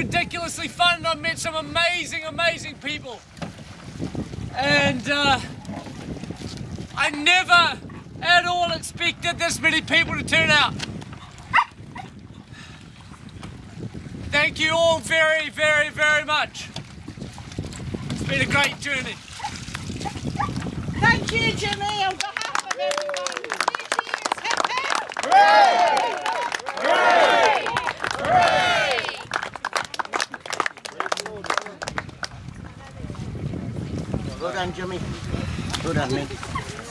ridiculously fun, and I've met some amazing, amazing people. And I never at all expected this many people to turn out. Thank you all very, very, very much. It's been a great journey. Thank you, Jimmy, on behalf of everyone. Hooray! Hooray! Hooray! Well done, Jimmy. Well done, mate.